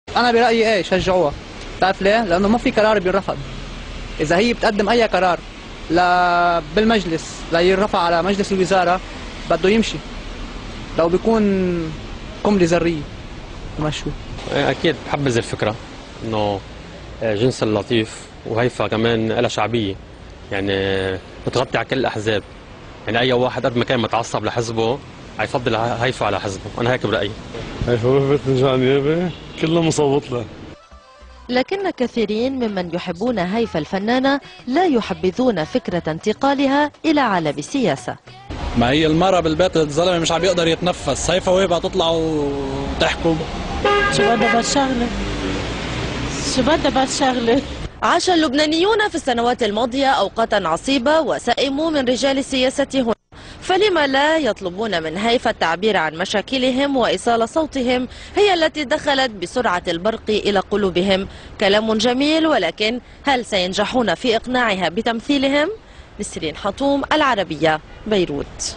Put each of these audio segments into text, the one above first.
انا برايي ايه شجعوها. بتعرف ليه؟ لانه ما في قرار بينرفض. اذا هي بتقدم اي قرار بالمجلس ليرفع على مجلس الوزاره بده يمشي. لو بيكون قنبله ذريه يمشوه. اكيد بحبذ الفكره انه جنس اللطيف، وهيفا كمان لها شعبيه، يعني بتغطي على كل الاحزاب. يعني اي واحد قد ما كان متعصب لحزبه حيفضل هيفا على حزبه، انا هيك برايي. هيفا وقفت نجان نيابه كله مصوت له. لكن كثيرين ممن يحبون هيفا الفنانة لا يحبذون فكرة انتقالها إلى عالم السياسة. ما هي المرة بالبيت الزلمة مش عم يقدر يتنفس، هيفا وهي بقى تطلع وتحكم. شو بدها بالشغلة؟ شو بدها بالشغلة؟ عاش اللبنانيون في السنوات الماضية أوقاتا عصيبة وسئموا من رجال السياسة هنا، فلما لا يطلبون من هيفا التعبير عن مشاكلهم وإيصال صوتهم هي التي دخلت بسرعة البرق إلى قلوبهم. كلام جميل، ولكن هل سينجحون في إقناعها بتمثيلهم؟ نسرين حطوم، العربية، بيروت.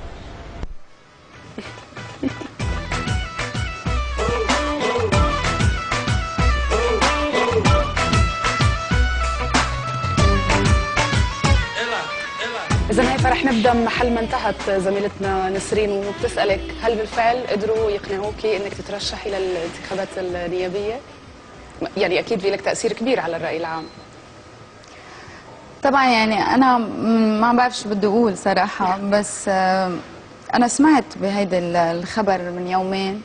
إذا هيك رح نبدأ من محل ما انتهت زميلتنا نسرين، وبتسألك هل بالفعل قدروا يقنعوكي إنك تترشحي للانتخابات النيابية؟ يعني أكيد في لك تأثير كبير على الرأي العام. طبعا يعني أنا ما بعرف شو بدي أقول صراحة، بس أنا سمعت بهيدا الخبر من يومين،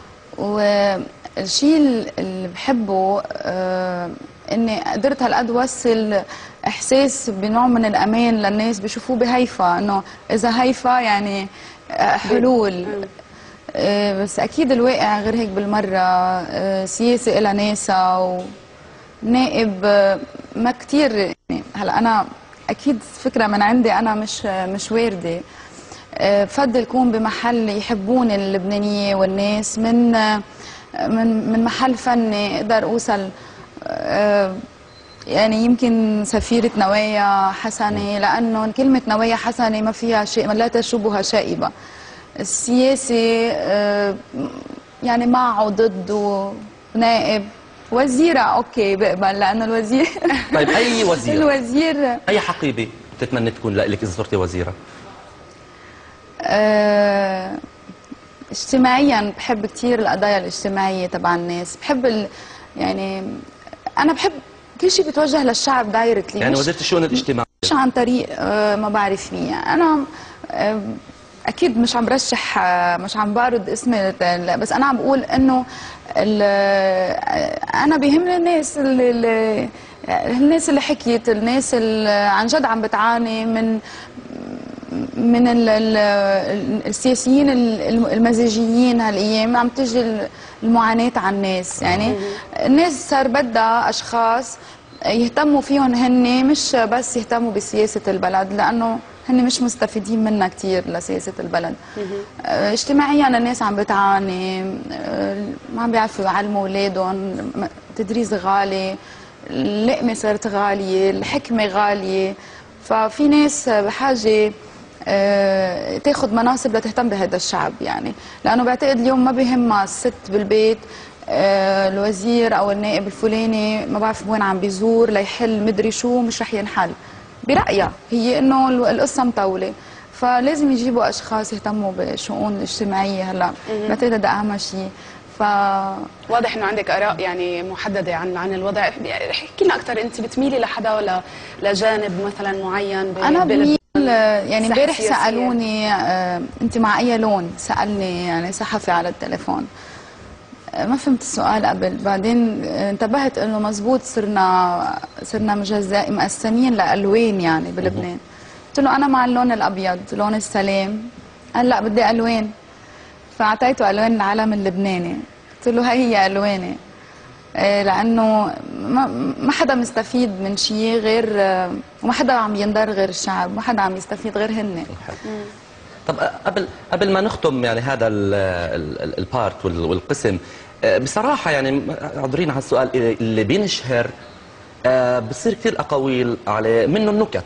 والشيء اللي بحبه إني قدرت هالقد وصل إحساس بنوع من الأمان للناس بيشوفوه بهيفا، إنه إذا هيفا يعني حلول. بس أكيد الواقع غير هيك بالمرة. سياسة إلها ناسها، ونائب ما كتير يعني. هلا أنا أكيد فكرة من عندي أنا مش واردة. بفضل كون بمحل يحبوني اللبنانية والناس، من محل فني اقدر اوصل يعني يمكن سفيرة نوايا حسنة، لأنه كلمة نوايا حسنة ما فيها شيء، لا تشوبها شائبة. السياسة يعني معه ضده نائب، وزيرة اوكي بقبل، لأنه الوزير طيب أي وزير؟ الوزير أي حقيبة بتتمنى تكون لك إذا صرتي وزيرة؟ اجتماعيا بحب كثير القضايا الاجتماعية تبع الناس، بحب يعني أنا بحب كل شيء بيتوجه للشعب دايركتلي، يعني وزيرة الشؤون الاجتماعية مش عن طريق ما بعرف مين. أنا أكيد مش عم برشح، مش عم بعرض اسمي، بس أنا عم بقول إنه أنا بيهمني الناس اللي حكيت، الناس اللي عن جد عم بتعاني من السياسيين المزاجيين. هالايام عم تجي المعاناه على الناس، يعني الناس صار بدها اشخاص يهتموا فيهم، هن مش بس يهتموا بسياسه البلد، لانه هن مش مستفيدين منها كثير لسياسه البلد. اجتماعيا الناس عم بتعاني، ما عم بيعرفوا يعلموا اولادهم، تدريس غالي، اللقمه صارت غاليه، الحكمه غاليه، ففي ناس بحاجه تاخذ مناصب لتهتم بهذا الشعب. يعني لانه بعتقد اليوم ما بيهمها الست بالبيت، الوزير او النائب الفلاني ما بعرف وين عم بيزور ليحل مدري شو، مش رح ينحل برايها هي، انه القصه مطوله. فلازم يجيبوا اشخاص يهتموا بالشؤون الاجتماعيه. هلا بعتقد هذا اهم شيء. واضح انه عندك اراء يعني محدده عن الوضع. احكي لنا اكثر، انت بتميلي لحدا ولا لجانب مثلا معين؟ انا بميل يعني امبارح سالوني انت مع اي لون، سالني يعني صحفي على التليفون، ما فهمت السؤال قبل، بعدين انتبهت انه مزبوط صرنا مقسمين لالوان يعني بلبنان. قلت له انا مع اللون الابيض، لون السلام. قال لا بدي الوان، فاعطيته الوان العلم اللبناني. قلت له هي الواني، لانه ما حدا مستفيد من شيء غير، وما حدا عم ينضر غير الشعب، ما حدا عم يستفيد غير هن. طب قبل ما نختم يعني هذا البارت والقسم، بصراحه يعني عذرين على السؤال اللي بينشهر، بصير كثير اقاويل عليه، منه النكت.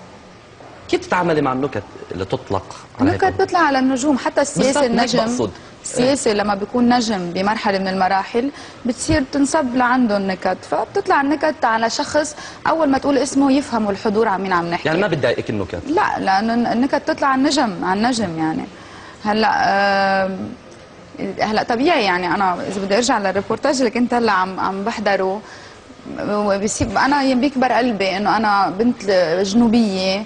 كيف تتعاملي مع النكت اللي تطلق على النكت بتطلع على النجوم، حتى السياسه النجم بقصد السياسي لما بيكون نجم بمرحله من المراحل بتصير تنصب لعندهم نكت، فبتطلع النكت على شخص اول ما تقول اسمه يفهموا الحضور عن مين عم نحكي. يعني ما بتضايقك النكت؟ لا، لانه النكت تطلع عن نجم يعني. هلا طبيعي يعني انا اذا بدي ارجع للريبورتاج اللي كنت هلا عم بحضره، بصيب انا بيكبر قلبي انه انا بنت جنوبيه،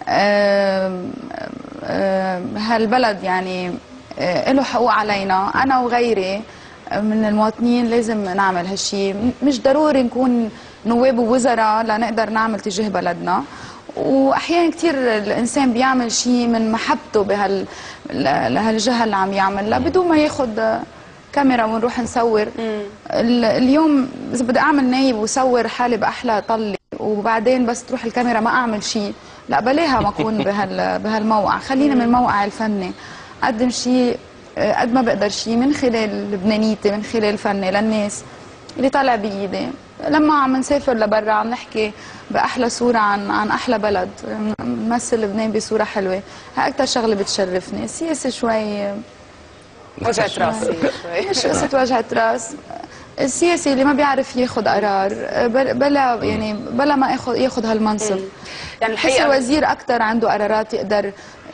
هالبلد يعني له حقوق علينا، انا وغيري من المواطنين لازم نعمل هالشيء. مش ضروري نكون نواب ووزراء لنقدر نعمل تجاه بلدنا، واحيانا كثير الانسان بيعمل شيء من محبته لهالجهه اللي عم يعملها بدون ما ياخذ كاميرا ونروح نصور. اليوم اذا بدي اعمل نايب وصور حالي باحلى طلي وبعدين بس تروح الكاميرا ما اعمل شيء، لا بلاها ما اكون بهالموقع. خلينا من الموقع الفني اقدم شيء قد ما بقدر، شيء من خلال لبنانيتي، من خلال فني للناس اللي طالع بايدي. لما عم نسافر لبرا عم نحكي باحلى صوره عن احلى بلد، نمثل لبنان بصوره حلوه، هاي اكثر شغله بتشرفني. السياسه شوي وجهة راسي شوي. مش قصه وجهة راس، السياسي اللي ما بيعرف ياخذ قرار بلا يعني بلا ما ياخذ هالمنصب. يعني الحقيقه الوزير اكثر عنده قرارات، يقدر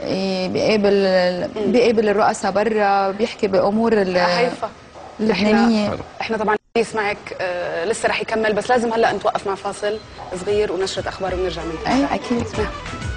بيقابل الرؤساء برا، بيحكي بامور اللبنانيه. احنا طبعا الحديث معك لسه رح يكمل، بس لازم هلا نتوقف مع فاصل صغير ونشرة اخبار ونرجع من اي اكيد.